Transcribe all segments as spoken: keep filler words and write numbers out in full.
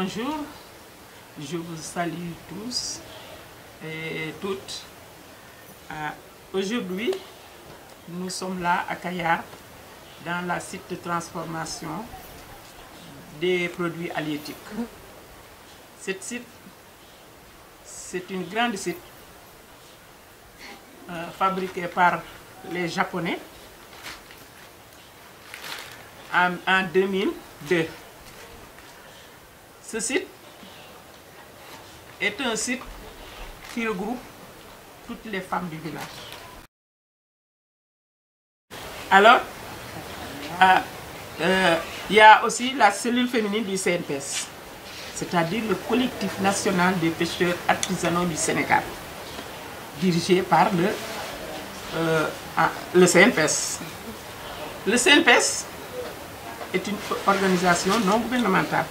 bonjour, je vous salue tous et toutes. Euh, Aujourd'hui, nous sommes là à Kayar, dans la site de transformation des produits halieutiques. Cette site, c'est une grande site euh, fabriquée par les Japonais en, en deux mille deux. Ce site est un site qui regroupe toutes les femmes du village. Alors, euh, euh, il y a aussi la cellule féminine du C N P S, c'est-à-dire le collectif national des pêcheurs artisanaux du Sénégal, dirigé par le, euh, le C N P S. Le C N P S est une organisation non gouvernementale.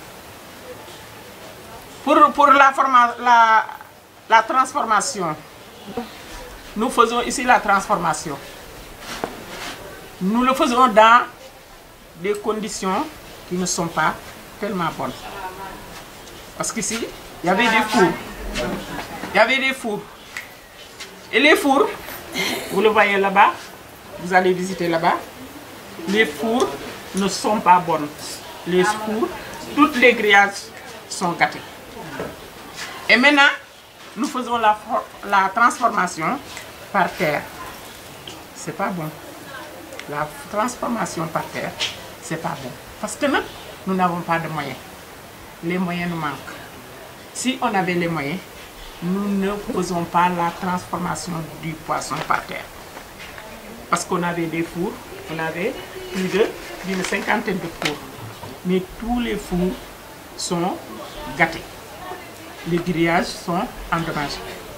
Pour, pour la, forma, la, la transformation, nous faisons ici la transformation. Nous le faisons dans des conditions qui ne sont pas tellement bonnes. Parce qu'ici, il y avait des fours. Il y avait des fours. Et les fours, vous le voyez là-bas, vous allez visiter là-bas, les fours ne sont pas bonnes. Les fours, toutes les grillages sont gâtés. Et maintenant, nous faisons la, la transformation par terre. C'est pas bon. La transformation par terre, c'est pas bon. Parce que nous, nous n'avons pas de moyens. Les moyens nous manquent. Si on avait les moyens, nous ne faisons pas la transformation du poisson par terre. Parce qu'on avait des fours, on avait plus d'une cinquantaine de fours. Mais tous les fours sont gâtés. Les grillages sont endommagés.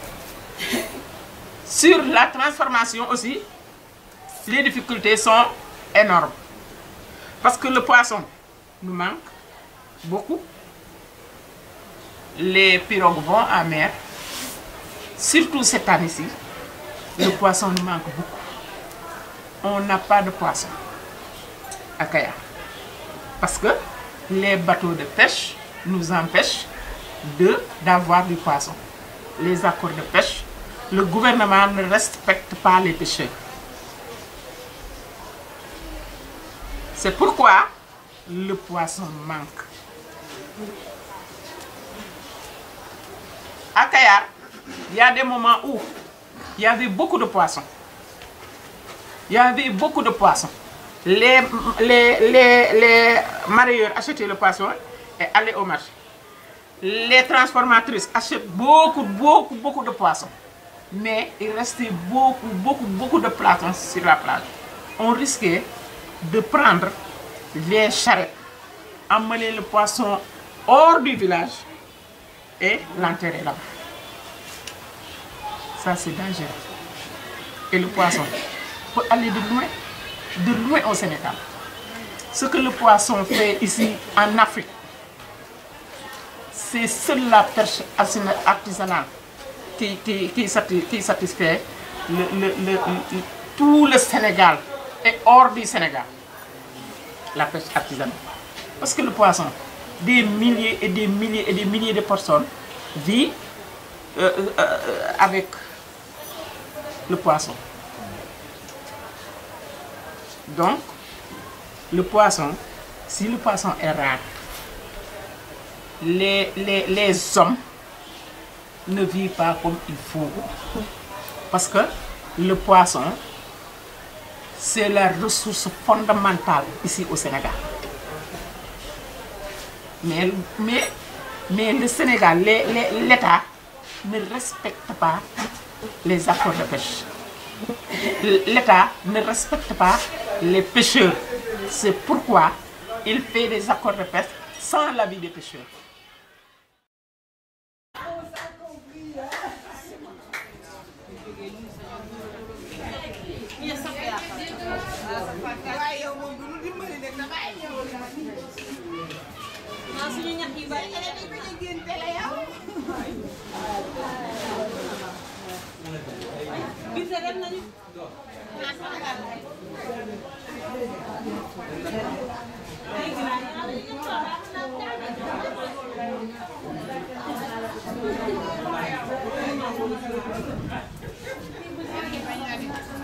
Sur la transformation aussi, les difficultés sont énormes. Parce que le poisson nous manque beaucoup. Les pirogues vont en mer. Surtout cette année-ci, le poisson nous manque beaucoup. On n'a pas de poisson à Kayar. Parce que les bateaux de pêche nous empêchent d'avoir du poisson. Les accords de pêche, le gouvernement ne respecte pas les pêcheurs. C'est pourquoi le poisson manque. À Kayar, il y a des moments où il y avait beaucoup de poissons. Il y avait beaucoup de poissons. Les, les, les, les mareyeurs achetaient le poisson et allaient au marché. Les transformatrices achètent beaucoup, beaucoup, beaucoup de poissons. Mais il restait beaucoup, beaucoup, beaucoup de poissons sur la plage. On risquait de prendre les charrettes, emmener le poisson hors du village et l'enterrer là-bas. Ça, c'est dangereux. Et le poisson peut aller de loin, de loin au Sénégal. Ce que le poisson fait ici en Afrique, c'est seule la pêche artisanale qui, qui, qui, satisfait, qui satisfait le, le, le, le, tout le Sénégal et hors du Sénégal. La pêche artisanale. Parce que le poisson, des milliers et des milliers et des milliers de personnes vivent euh, euh, avec le poisson. Donc, le poisson, si le poisson est rare, les, les, les hommes ne vivent pas comme il faut. Parce que le poisson, c'est la ressource fondamentale ici au Sénégal. Mais, mais, mais le Sénégal, l'État ne respecte pas les accords de pêche. L'État ne respecte pas les pêcheurs. C'est pourquoi il fait des accords de pêche sans l'avis des pêcheurs. Bisa kan nanya? Thank you.